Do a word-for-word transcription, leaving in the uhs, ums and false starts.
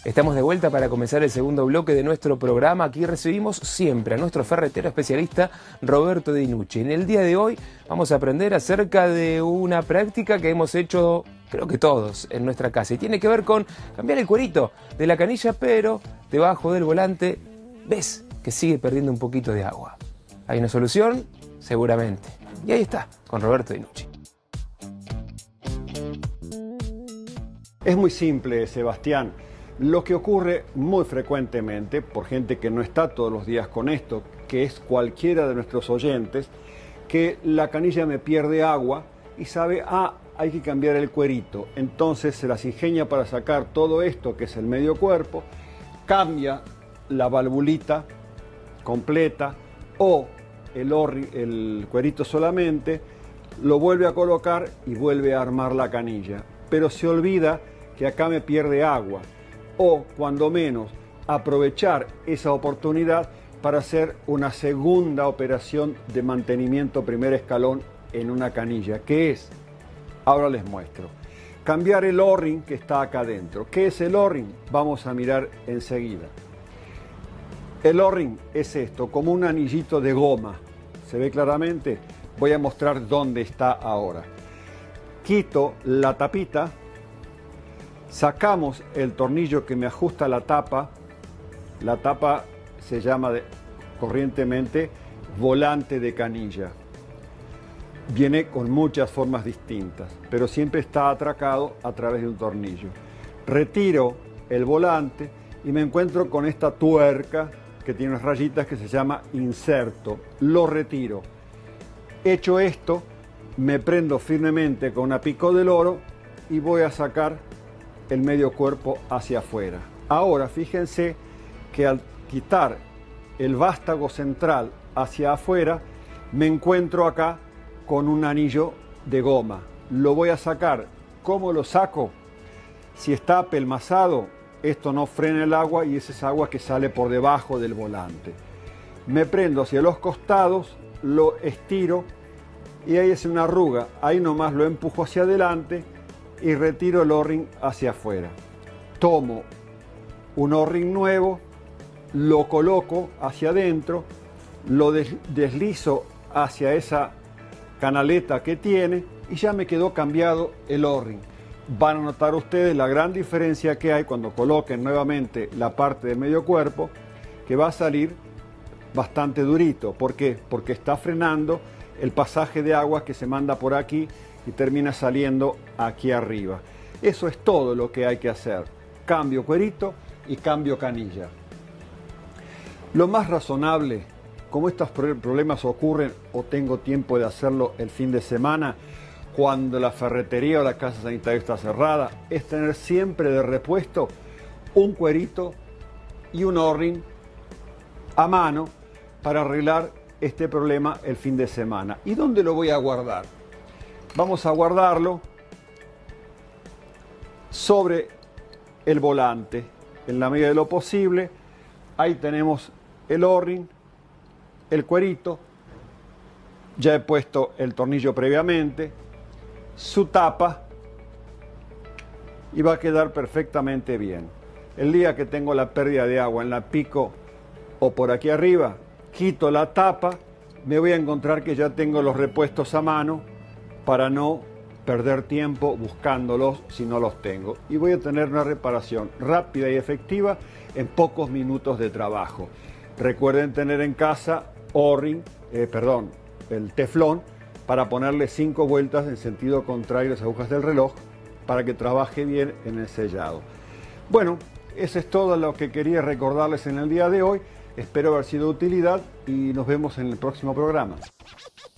Estamos de vuelta para comenzar el segundo bloque de nuestro programa. Aquí recibimos siempre a nuestro ferretero especialista Roberto Dinucci. En el día de hoy vamos a aprender acerca de una práctica que hemos hecho, creo que todos, en nuestra casa. Y tiene que ver con cambiar el cuerito de la canilla, pero debajo del volante ves que sigue perdiendo un poquito de agua. ¿Hay una solución? Seguramente. Y ahí está, con Roberto Dinucci. Es muy simple, Sebastián. Lo que ocurre muy frecuentemente por gente que no está todos los días con esto, que es cualquiera de nuestros oyentes, que la canilla me pierde agua y sabe, ah, hay que cambiar el cuerito. Entonces se las ingenia para sacar todo esto, que es el medio cuerpo, cambia la valvulita completa o el, orri, el cuerito solamente, lo vuelve a colocar y vuelve a armar la canilla. Pero se olvida que acá me pierde agua. O, cuando menos, aprovechar esa oportunidad para hacer una segunda operación de mantenimiento primer escalón en una canilla. ¿Qué es? Ahora les muestro. Cambiar el O-ring que está acá adentro. ¿Qué es el O-ring? Vamos a mirar enseguida. El O-ring es esto, como un anillito de goma. ¿Se ve claramente? Voy a mostrar dónde está ahora. Quito la tapita. Sacamos el tornillo que me ajusta la tapa. La tapa se llama de, corrientemente volante de canilla. Viene con muchas formas distintas, pero siempre está atracado a través de un tornillo. Retiro el volante y me encuentro con esta tuerca que tiene unas rayitas que se llama inserto. Lo retiro. Hecho esto, me prendo firmemente con una pico del oro y voy a sacar el medio cuerpo hacia afuera. Ahora fíjense que al quitar el vástago central hacia afuera me encuentro acá con un anillo de goma. Lo voy a sacar. ¿Cómo lo saco? Si está apelmazado, esto no frena el agua y es esa agua que sale por debajo del volante. Me prendo hacia los costados, lo estiro y ahí es una arruga. Ahí nomás lo empujo hacia adelante y retiro el O-ring hacia afuera. Tomo un O-ring nuevo, lo coloco hacia adentro, lo deslizo hacia esa canaleta que tiene y ya me quedó cambiado el O-ring. Van a notar ustedes la gran diferencia que hay cuando coloquen nuevamente la parte del medio cuerpo, que va a salir bastante durito. ¿Por qué? Porque está frenando el pasaje de agua que se manda por aquí y termina saliendo aquí arriba. Eso es todo lo que hay que hacer. Cambio cuerito y cambio canilla. Lo más razonable, como estos problemas ocurren o tengo tiempo de hacerlo el fin de semana, cuando la ferretería o la casa sanitaria está cerrada, es tener siempre de repuesto un cuerito y un O-ring a mano para arreglar este problema el fin de semana. ¿Y dónde lo voy a guardar? Vamos a guardarlo sobre el volante, en la medida de lo posible. Ahí tenemos el O-ring, el cuerito, ya he puesto el tornillo previamente, su tapa y va a quedar perfectamente bien. El día que tengo la pérdida de agua en la pico o por aquí arriba, quito la tapa, me voy a encontrar que ya tengo los repuestos a mano para no perder tiempo buscándolos si no los tengo. Y voy a tener una reparación rápida y efectiva en pocos minutos de trabajo. Recuerden tener en casa O-ring, eh, perdón, el teflón, para ponerle cinco vueltas en sentido contrario a las agujas del reloj para que trabaje bien en el sellado. Bueno, eso es todo lo que quería recordarles en el día de hoy. Espero haber sido de utilidad y nos vemos en el próximo programa.